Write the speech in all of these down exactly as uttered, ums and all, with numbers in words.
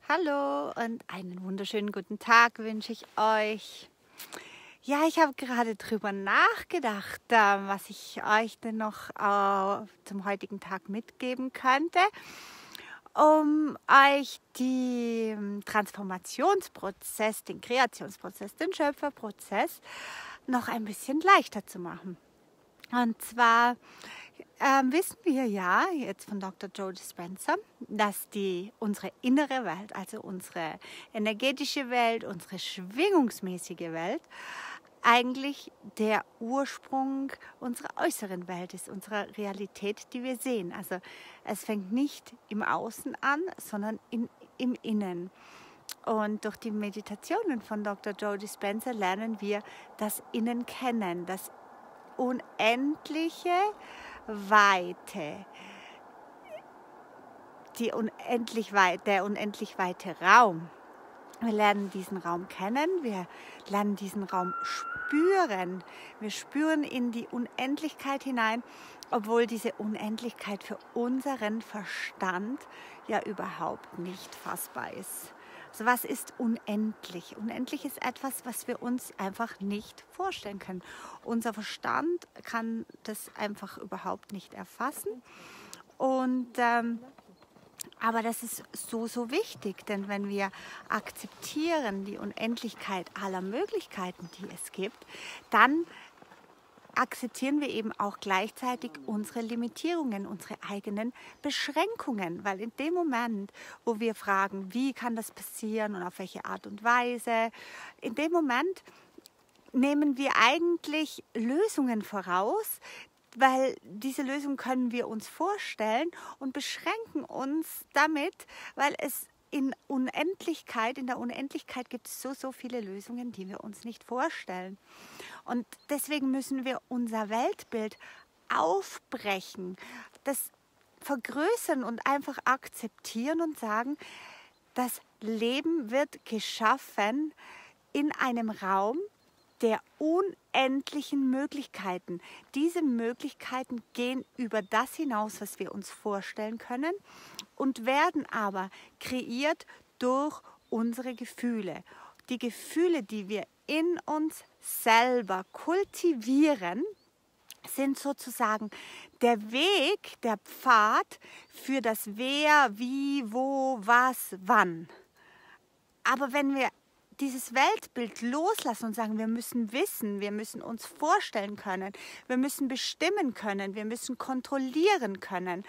Hallo und einen wunderschönen guten Tag wünsche ich euch. Ja, ich habe gerade drüber nachgedacht, äh, was ich euch denn noch äh, zum heutigen Tag mitgeben könnte, um euch den Transformationsprozess, den Kreationsprozess, den Schöpferprozess noch ein bisschen leichter zu machen. Und zwar ähm, wissen wir ja jetzt von Doktor Joe Dispenza, dass die, unsere innere Welt, also unsere energetische Welt, unsere schwingungsmäßige Welt, eigentlich der Ursprung unserer äußeren Welt ist, unserer Realität, die wir sehen. Also es fängt nicht im Außen an, sondern in, im Innen. Und durch die Meditationen von Doktor Joe Dispenza lernen wir das Innen kennen, das unendliche Weite, die unendlich weit, der unendlich weite Raum. Wir lernen diesen Raum kennen, wir lernen diesen Raum spüren. Wir spüren in die Unendlichkeit hinein, obwohl diese Unendlichkeit für unseren Verstand ja überhaupt nicht fassbar ist. Also was ist unendlich? Unendlich ist etwas, was wir uns einfach nicht vorstellen können. Unser Verstand kann das einfach überhaupt nicht erfassen. Und ähm, aber das ist so, so wichtig, denn wenn wir akzeptieren die Unendlichkeit aller Möglichkeiten, die es gibt, dann akzeptieren wir eben auch gleichzeitig unsere Limitierungen, unsere eigenen Beschränkungen, weil in dem Moment, wo wir fragen, wie kann das passieren und auf welche Art und Weise, in dem Moment nehmen wir eigentlich Lösungen voraus, weil diese Lösung können wir uns vorstellen und beschränken uns damit, weil es in Unendlichkeit, in der Unendlichkeit gibt es so, so viele Lösungen, die wir uns nicht vorstellen. Und deswegen müssen wir unser Weltbild aufbrechen, das vergrößern und einfach akzeptieren und sagen, das Leben wird geschaffen in einem Raum der unendlichen Möglichkeiten. Diese Möglichkeiten gehen über das hinaus, was wir uns vorstellen können und werden aber kreiert durch unsere Gefühle. Die Gefühle, die wir in uns selber kultivieren, sind sozusagen der Weg, der Pfad für das Wer, Wie, Wo, Was, Wann. Aber wenn wir dieses Weltbild loslassen und sagen, wir müssen wissen, wir müssen uns vorstellen können, wir müssen bestimmen können, wir müssen kontrollieren können,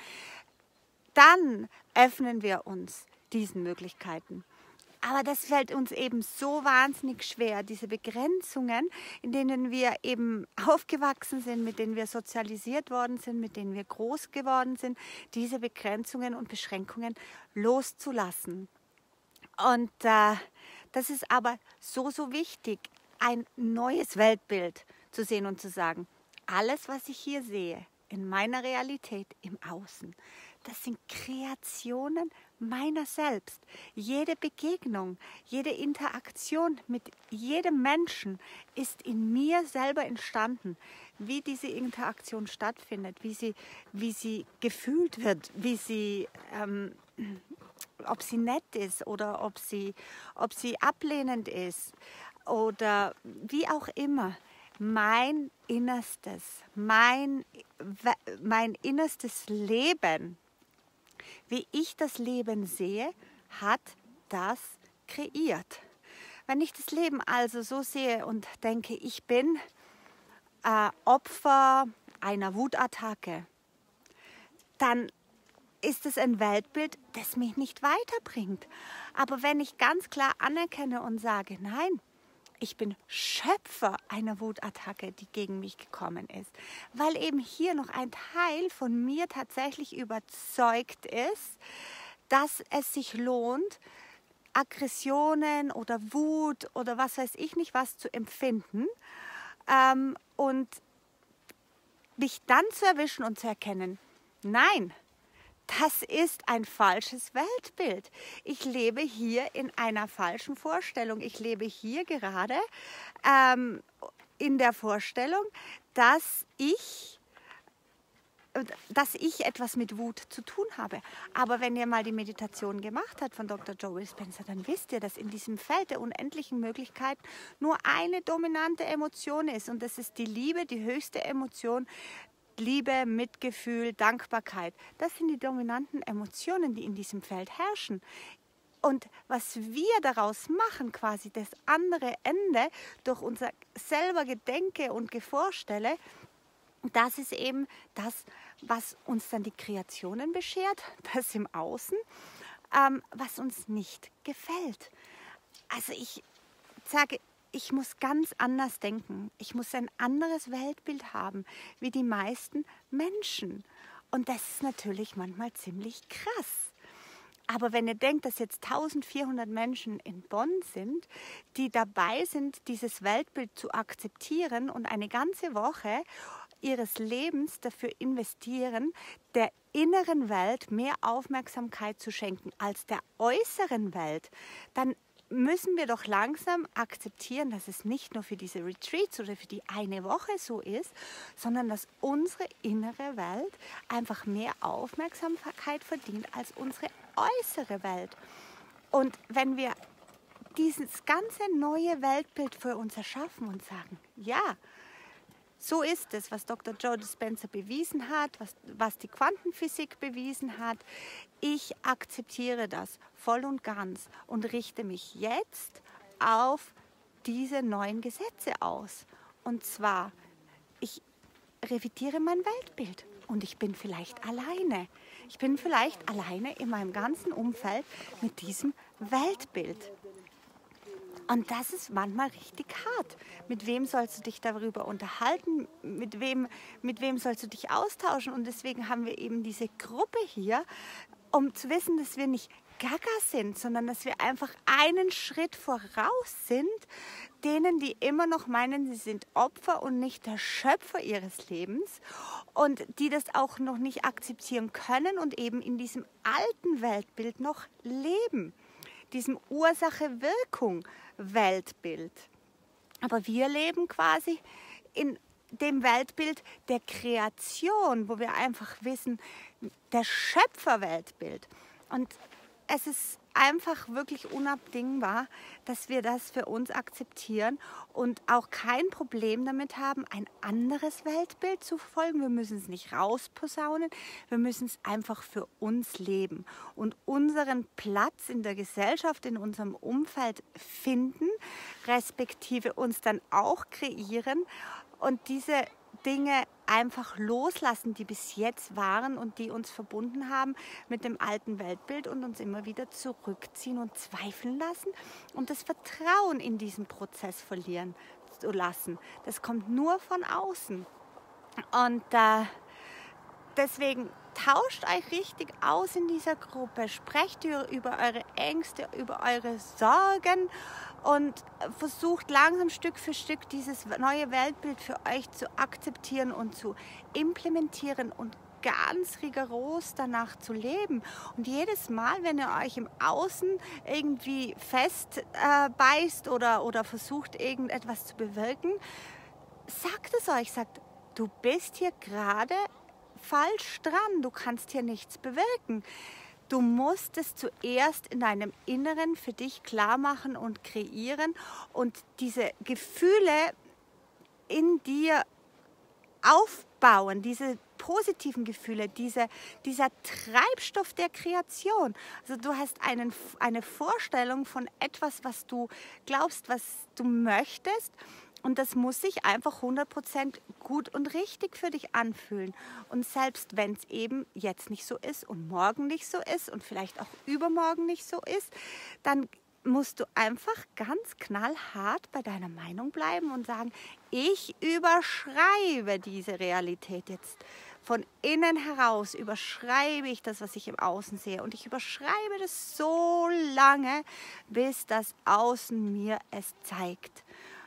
dann öffnen wir uns diesen Möglichkeiten. Aber das fällt uns eben so wahnsinnig schwer, diese Begrenzungen, in denen wir eben aufgewachsen sind, mit denen wir sozialisiert worden sind, mit denen wir groß geworden sind, diese Begrenzungen und Beschränkungen loszulassen. Und äh, das ist aber so, so wichtig, ein neues Weltbild zu sehen und zu sagen, alles, was ich hier sehe, in meiner Realität, im Außen, das sind Kreationen meiner selbst. Jede Begegnung, jede Interaktion mit jedem Menschen ist in mir selber entstanden. Wie diese Interaktion stattfindet, wie sie, wie sie gefühlt wird, wie sie... Ähm, ob sie nett ist oder ob sie, ob sie ablehnend ist oder wie auch immer. Mein Innerstes, mein, mein innerstes Leben, wie ich das Leben sehe, hat das kreiert. Wenn ich das Leben also so sehe und denke, ich bin äh, Opfer einer Wutattacke, dann ist es ein Weltbild, das mich nicht weiterbringt. Aber wenn ich ganz klar anerkenne und sage, nein, ich bin Schöpfer einer Wutattacke, die gegen mich gekommen ist, weil eben hier noch ein Teil von mir tatsächlich überzeugt ist, dass es sich lohnt, Aggressionen oder Wut oder was weiß ich nicht was zu empfinden ähm, und mich dann zu erwischen und zu erkennen, nein, das ist ein falsches Weltbild. Ich lebe hier in einer falschen Vorstellung. Ich lebe hier gerade ähm, in der Vorstellung, dass ich dass ich etwas mit Wut zu tun habe. Aber wenn ihr mal die Meditation gemacht habt von Doktor Joe Dispenza, dann wisst ihr, dass in diesem Feld der unendlichen Möglichkeiten nur eine dominante Emotion ist. Und das ist die Liebe, die höchste Emotion. Liebe, Mitgefühl, Dankbarkeit. Das sind die dominanten Emotionen, die in diesem Feld herrschen. Und was wir daraus machen, quasi das andere Ende, durch unser selber Gedenke und Gevorstelle, das ist eben das, was uns dann die Kreationen beschert, das im Außen, ähm, was uns nicht gefällt. Also ich sage, ich muss ganz anders denken. Ich muss ein anderes Weltbild haben, wie die meisten Menschen. Und das ist natürlich manchmal ziemlich krass. Aber wenn ihr denkt, dass jetzt eintausendvierhundert Menschen in Bonn sind, die dabei sind, dieses Weltbild zu akzeptieren und eine ganze Woche ihres Lebens dafür investieren, der inneren Welt mehr Aufmerksamkeit zu schenken als der äußeren Welt, dann müssen wir doch langsam akzeptieren, dass es nicht nur für diese Retreats oder für die eine Woche so ist, sondern dass unsere innere Welt einfach mehr Aufmerksamkeit verdient als unsere äußere Welt. Und wenn wir dieses ganze neue Weltbild für uns erschaffen und sagen, ja, so ist es, was Doktor Joe Dispenza bewiesen hat, was, was die Quantenphysik bewiesen hat. Ich akzeptiere das voll und ganz und richte mich jetzt auf diese neuen Gesetze aus. Und zwar, ich revidiere mein Weltbild und ich bin vielleicht alleine. Ich bin vielleicht alleine in meinem ganzen Umfeld mit diesem Weltbild. Und das ist manchmal richtig hart. Mit wem sollst du dich darüber unterhalten? Mit wem, mit wem sollst du dich austauschen? Und deswegen haben wir eben diese Gruppe hier, um zu wissen, dass wir nicht Gaga sind, sondern dass wir einfach einen Schritt voraus sind, denen, die immer noch meinen, sie sind Opfer und nicht der Schöpfer ihres Lebens und die das auch noch nicht akzeptieren können und eben in diesem alten Weltbild noch leben. Diesem Ursache-Wirkung-Weltbild. Aber wir leben quasi in dem Weltbild der Kreation, wo wir einfach wissen, der Schöpfer-Weltbild. Und es ist einfach wirklich unabdingbar, dass wir das für uns akzeptieren und auch kein Problem damit haben, ein anderes Weltbild zu verfolgen. Wir müssen es nicht rausposaunen, wir müssen es einfach für uns leben und unseren Platz in der Gesellschaft, in unserem Umfeld finden, respektive uns dann auch kreieren und diese Dinge einfach loslassen, die bis jetzt waren und die uns verbunden haben mit dem alten Weltbild und uns immer wieder zurückziehen und zweifeln lassen und das Vertrauen in diesen Prozess verlieren zu lassen. Das kommt nur von außen. Und äh, deswegen tauscht euch richtig aus in dieser Gruppe, sprecht über eure Ängste, über eure Sorgen und versucht langsam Stück für Stück dieses neue Weltbild für euch zu akzeptieren und zu implementieren und ganz rigoros danach zu leben. Und jedes Mal, wenn ihr euch im Außen irgendwie festbeißt äh, oder, oder versucht, irgendetwas zu bewirken, sagt es euch, sagt, du bist hier gerade falsch dran, du kannst hier nichts bewirken. Du musst es zuerst in deinem Inneren für dich klar machen und kreieren und diese Gefühle in dir aufbauen, diese positiven Gefühle, diese, dieser Treibstoff der Kreation. Also du hast einen, eine Vorstellung von etwas, was du glaubst, was du möchtest. Und das muss sich einfach hundert Prozent gut und richtig für dich anfühlen. Und selbst wenn es eben jetzt nicht so ist und morgen nicht so ist und vielleicht auch übermorgen nicht so ist, dann musst du einfach ganz knallhart bei deiner Meinung bleiben und sagen, ich überschreibe diese Realität jetzt. Von innen heraus überschreibe ich das, was ich im Außen sehe. Und ich überschreibe das so lange, bis das Außen mir es zeigt.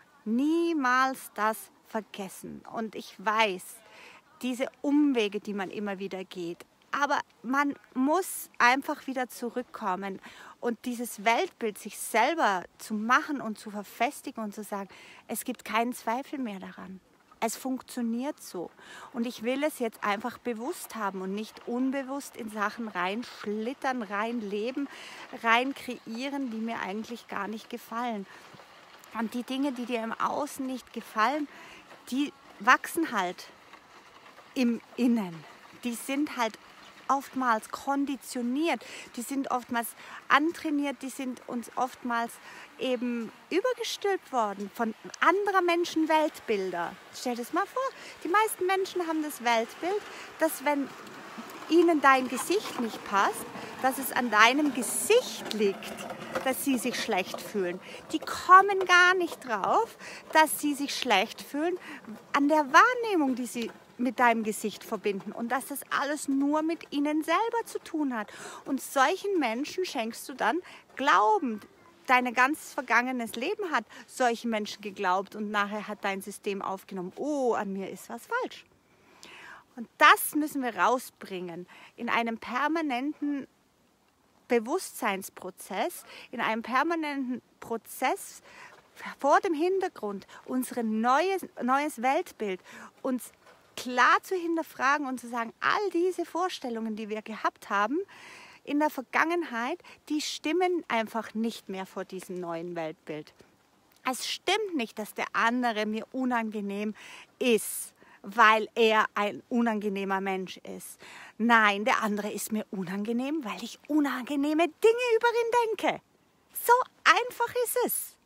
Niemals das vergessen. Und ich weiß, diese Umwege, die man immer wieder geht, aber man muss einfach wieder zurückkommen und dieses Weltbild sich selber zu machen und zu verfestigen und zu sagen, es gibt keinen Zweifel mehr daran. Es funktioniert so. Und ich will es jetzt einfach bewusst haben und nicht unbewusst in Sachen reinschlittern, reinleben, rein kreieren, die mir eigentlich gar nicht gefallen. Und die Dinge, die dir im Außen nicht gefallen, die wachsen halt im Innen. Die sind halt oftmals konditioniert, die sind oftmals antrainiert, die sind uns oftmals eben übergestülpt worden von anderer Menschen Weltbilder. Stell dir das mal vor, die meisten Menschen haben das Weltbild, dass wenn ihnen dein Gesicht nicht passt, dass es an deinem Gesicht liegt, dass sie sich schlecht fühlen. Die kommen gar nicht drauf, dass sie sich schlecht fühlen an der Wahrnehmung, die sie mit deinem Gesicht verbinden und dass das alles nur mit ihnen selber zu tun hat. Und solchen Menschen schenkst du dann Glauben. Dein ganz vergangenes Leben hat solchen Menschen geglaubt und nachher hat dein System aufgenommen, oh, an mir ist was falsch. Und das müssen wir rausbringen in einem permanenten Bewusstseinsprozess, in einem permanenten Prozess vor dem Hintergrund, unser neues, neues Weltbild, uns klar zu hinterfragen und zu sagen, all diese Vorstellungen, die wir gehabt haben in der Vergangenheit, die stimmen einfach nicht mehr vor diesem neuen Weltbild. Es stimmt nicht, dass der andere mir unangenehm ist, weil er ein unangenehmer Mensch ist. Nein, der andere ist mir unangenehm, weil ich unangenehme Dinge über ihn denke. So einfach ist es.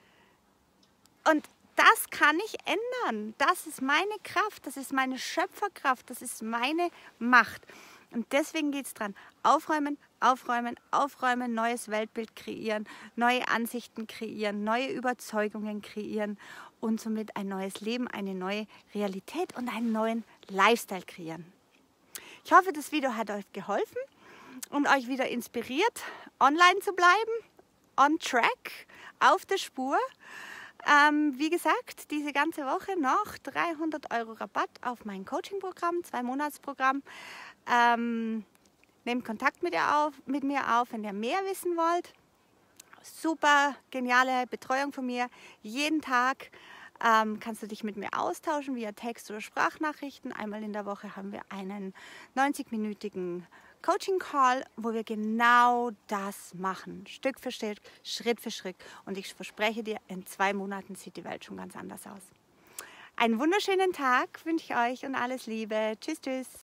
Und das kann ich ändern. Das ist meine Kraft, das ist meine Schöpferkraft, das ist meine Macht. Und deswegen geht es dran. Aufräumen, aufräumen, aufräumen, neues Weltbild kreieren, neue Ansichten kreieren, neue Überzeugungen kreieren und somit ein neues Leben, eine neue Realität und einen neuen Lifestyle kreieren. Ich hoffe, das Video hat euch geholfen und euch wieder inspiriert, online zu bleiben, on track, auf der Spur. Ähm, wie gesagt, diese ganze Woche noch dreihundert Euro Rabatt auf mein Coaching-Programm, zwei-Monats-Programm. Ähm, nehmt Kontakt mit, ihr auf, mit mir auf, wenn ihr mehr wissen wollt. Super geniale Betreuung von mir. Jeden Tag ähm, kannst du dich mit mir austauschen via Text- oder Sprachnachrichten. Einmal in der Woche haben wir einen neunzig-minütigen Coaching-Call, wo wir genau das machen. Stück für Stück, Schritt für Schritt. Und ich verspreche dir, in zwei Monaten sieht die Welt schon ganz anders aus. Einen wunderschönen Tag wünsche ich euch und alles Liebe. Tschüss, tschüss.